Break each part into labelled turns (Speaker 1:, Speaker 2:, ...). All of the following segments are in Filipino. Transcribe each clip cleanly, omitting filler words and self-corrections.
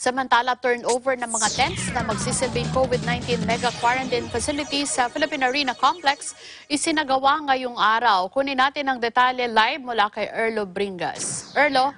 Speaker 1: Samantala, turnover ng mga tents na magsisilbing COVID-19 mega quarantine facilities sa Philippine Arena Complex isinagawa ngayong araw. Kunin natin ang detalye live mula kay Erlo Bringas. Erlo?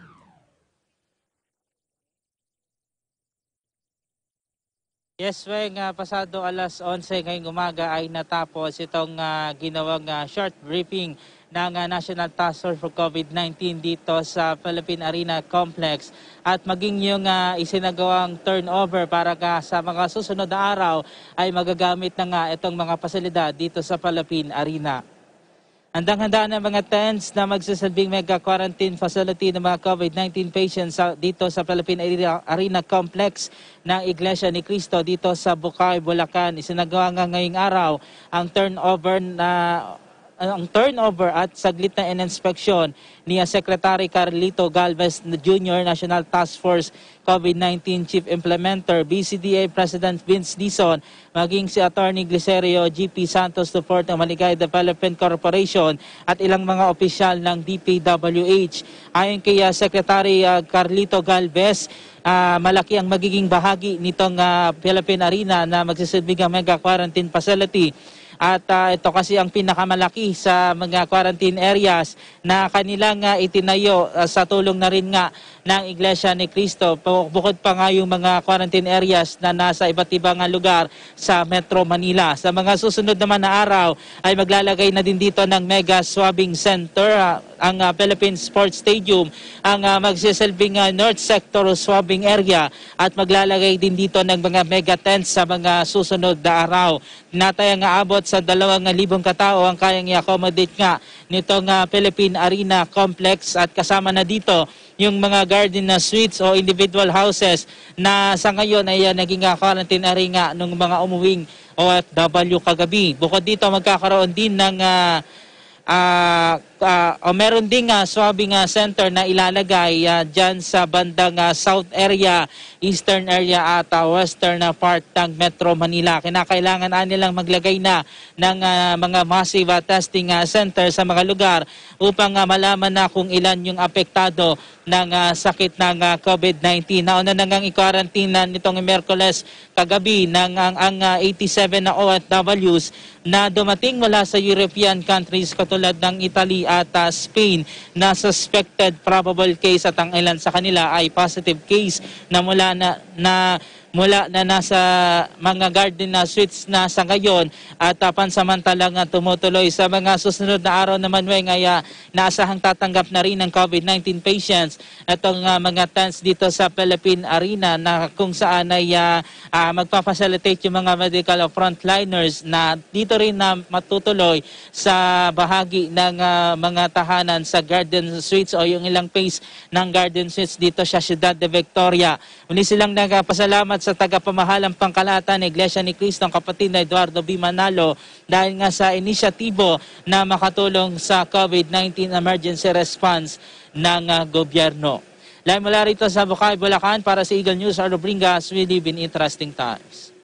Speaker 2: Yes, Weng, pasado alas 11 ngayong umaga ay natapos itong ginawang short briefing ng National Task Force for COVID-19 dito sa Philippine Arena Complex at maging yung isinagawang turnover para sa mga susunod na araw ay magagamit na nga itong mga pasilidad dito sa Philippine Arena. Handang-handa ng mga tents na magsasalbing mega quarantine facility ng mga COVID-19 patients dito sa Philippine Arena Complex ng Iglesia ni Cristo dito sa Bukawi, Bulacan. Isinagawa nga ngayong araw ang turnover at saglit na inspeksyon ni Secretary Carlito Galvez Jr., National Task Force COVID-19 Chief Implementer, BCDA President Vince Dizon, maging si Attorney Glicerio GP Santos IV ng Maligay Development Corporation at ilang mga opisyal ng DPWH. Ayon kay Secretary Carlito Galvez, malaki ang magiging bahagi nitong Philippine Arena na magsisilbing mega quarantine facility. At ito kasi ang pinakamalaki sa mga quarantine areas na kanilang itinayo sa tulong na rin nga ng Iglesia ni Cristo. Bukod pa nga yung mga quarantine areas na nasa iba't ibang lugar sa Metro Manila. Sa mga susunod naman na araw ay maglalagay na din dito ng mega swabbing center. Ang Philippine Sports Stadium ang magsisilbing North Sector swabbing area at maglalagay din dito ng mga mega tents sa mga susunod na araw. Natayang abot sa 2,000 katao ang kayang i-accommodate nga nitong Philippine Arena Complex at kasama na dito yung mga garden suites o individual houses na sa ngayon ay naging quarantine area ng mga umuwing OFW kagabi. Bukod dito magkakaroon din ng meron ding swabbing center na ilalagay dyan sa bandang south area, eastern area at western part ng Metro Manila. Kinakailangan nilang maglagay na ng mga massive testing center sa mga lugar upang malaman na kung ilan yung apektado ng sakit ng COVID-19. Nauna na ngang i-quarantine nitong Miyerkules kagabi ng ang 87 na OFWs na dumating mula sa European countries katulad ng Italy at Spain na suspected probable case at ang ilan sa kanila ay positive case na mula na nasa mga garden suites na sa ngayon at pansamantalang tumutuloy. Sa mga susunod na araw naman ay naasahang tatanggap na rin ng COVID-19 patients itong mga tents dito sa Philippine Arena na kung saan ay magpapacilitate yung mga medical frontliners na dito rin na matutuloy sa bahagi ng mga tahanan sa garden suites o yung ilang phase ng garden suites dito sa Ciudad de Victoria. Muli silang nagpasalamat sa tagapamahalang pangkalahatan ng Iglesia ni Cristo ang kapatid na Eduardo B. Manalo dahil nga sa inisyatibo na makatulong sa COVID-19 emergency response ng gobyerno. Live mula rito sa Bukawi, Bulacan para sa Eagle News, Arlo Bringas, we live in interesting times.